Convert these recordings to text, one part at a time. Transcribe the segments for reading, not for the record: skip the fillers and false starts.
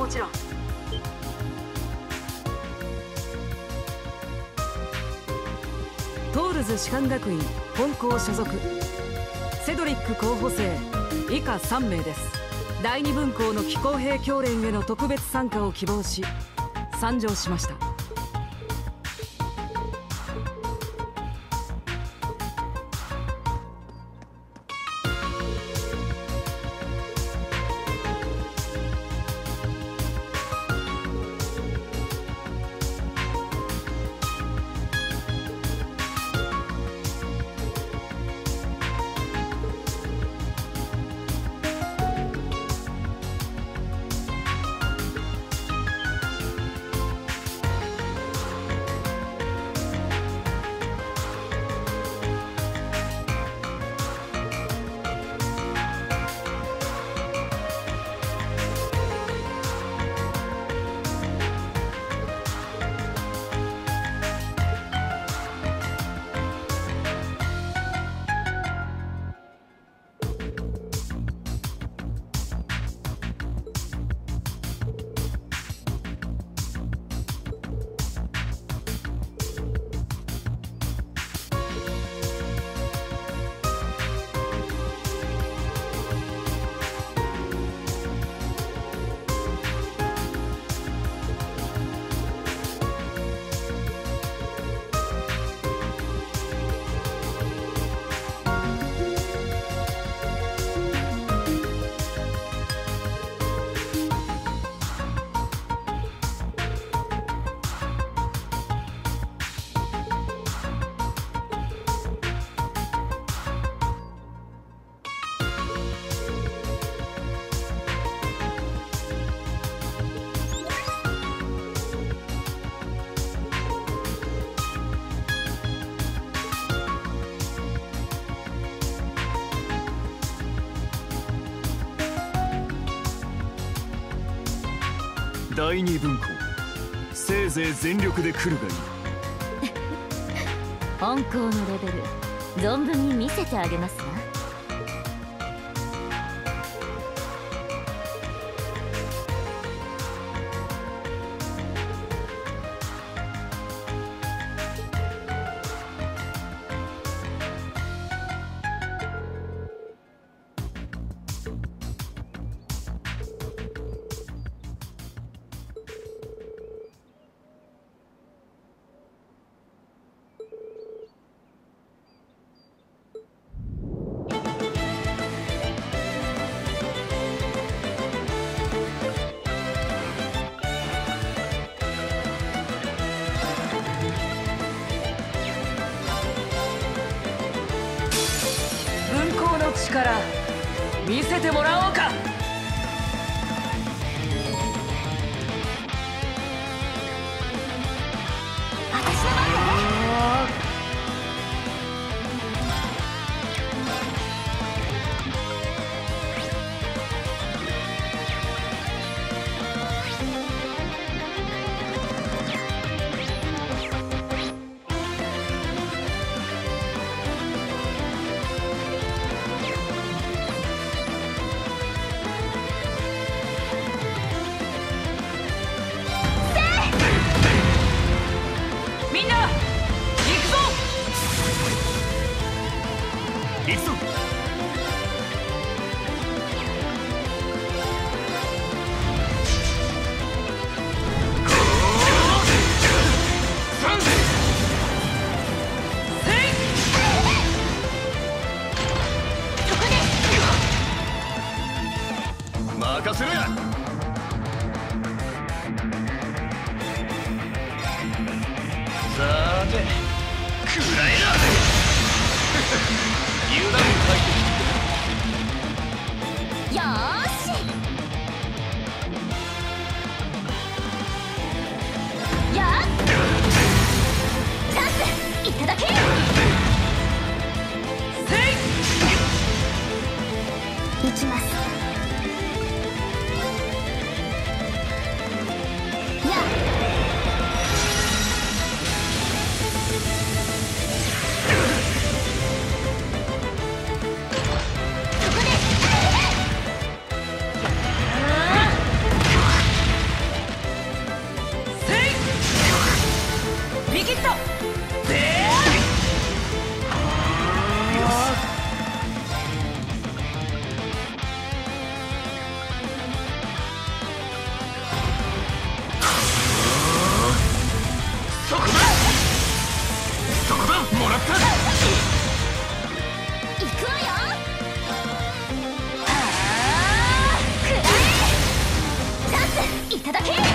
もちろん。トールズ士官学院本校所属セドリック候補生以下3名です。第二分校の気候兵教連への特別参加を希望し参上しました。 第二分校、せいぜい全力で来るがいい。 本校のレベル存分に見せてあげますわ。 力見せてもらおうか。 任せろや。さてくらえな。油断大敵。 よーし。やっチャンスいただけ。撃ちます。 らった。 行くわよ。はあ、くらえ。チャンスいただけ。こ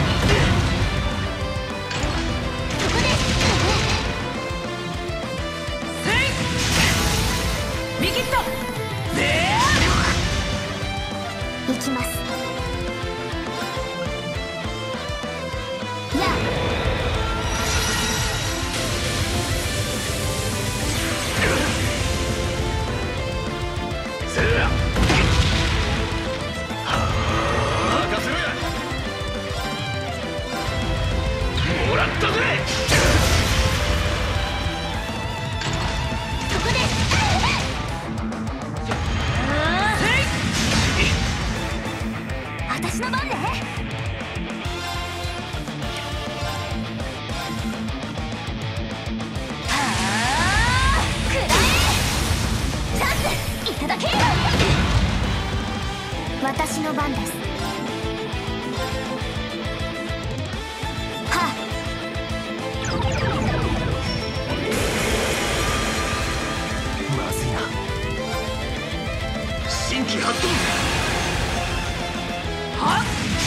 こでせい見切った。 行きます。やあ、 任せろや。もらったぜ。 ここで私の番ね。はあ、くらえ。チャンスいただけ。私の番です。はあ、 まずいな。新規発動。 はっ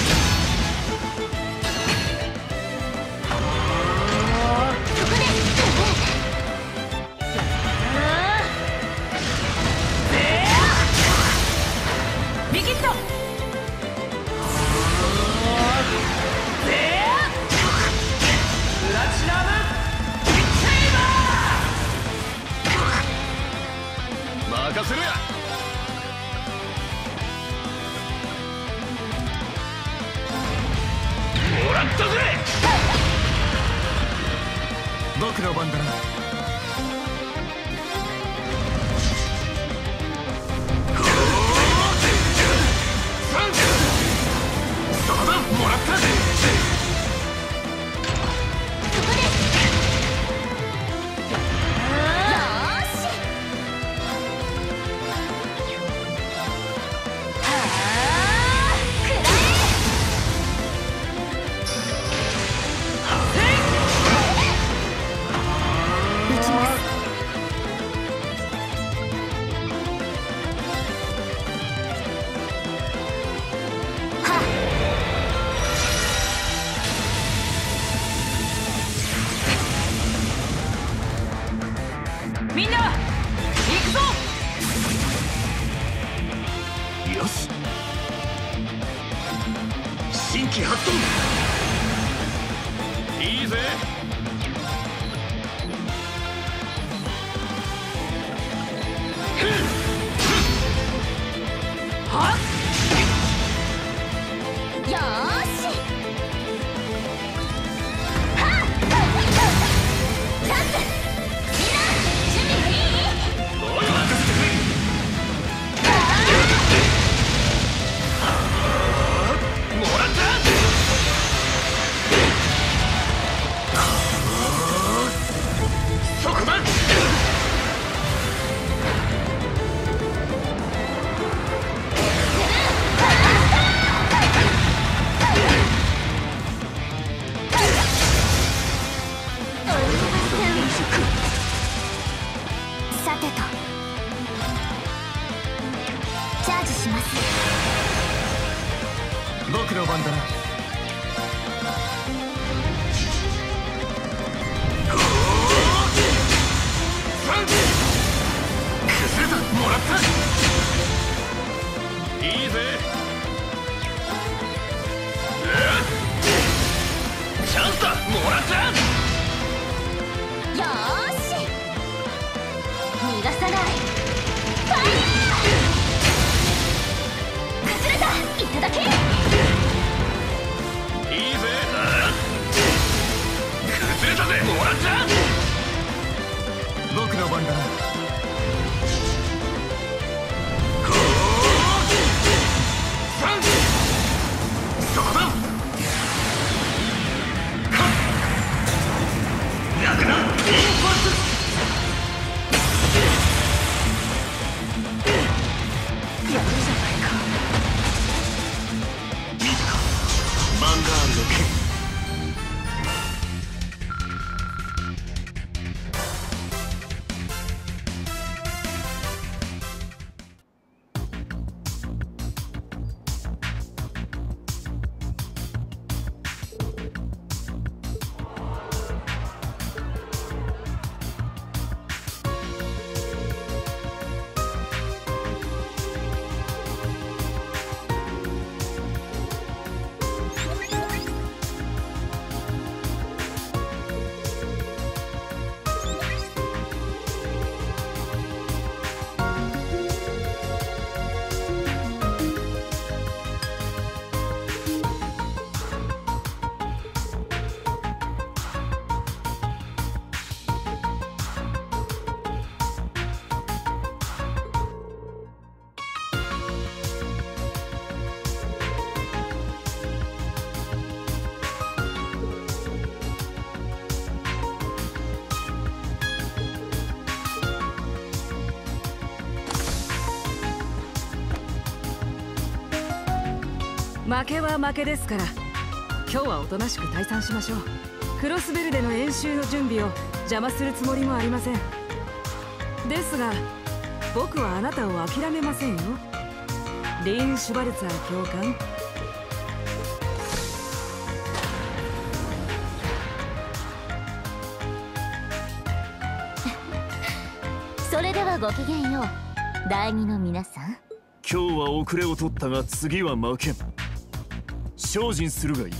ここで見切った。プラチナムセイバ任せろや。もらったぜ。僕の番だな。そうだ、もらった。 ここでよーし。はあ、くらえ。行きます。はあ、 みんな行くぞ。 よし。新規発動。いいぜ。 はっよーし。はあ、チャンス。みんな準備はいい？ おい、任せてくれ。もらった。そこだ。 さてと、チャージします。 僕の番だな。崩れた。もらった。いいぜ。チャンスだ。もらった。 よーし。逃がさない。ファイヤー。崩れた。いただけ。 負けは負けですから、今日はおとなしく退散しましょう。クロスベルでの演習の準備を邪魔するつもりもありません。ですが僕はあなたを諦めませんよ、リーン・シュバルツァー教官。 それではごきげんよう、第二の皆さん。 今日は遅れを取ったが次は負けん。精進するがいい。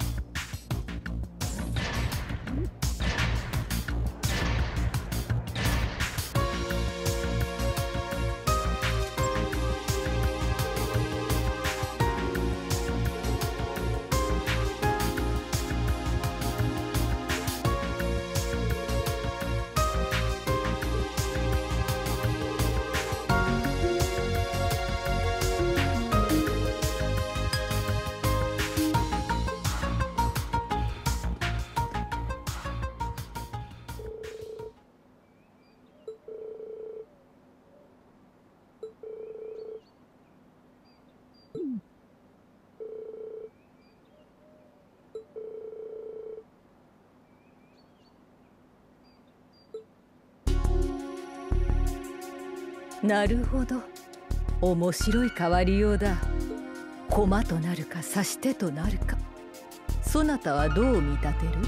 なるほど、面白い変わりようだ。駒となるか指し手となるか、そなたはどう見立てる？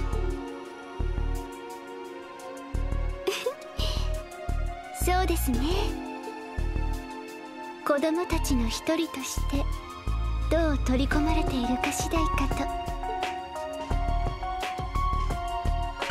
そうですね、子供たちの一人としてどう取り込まれているか次第かと。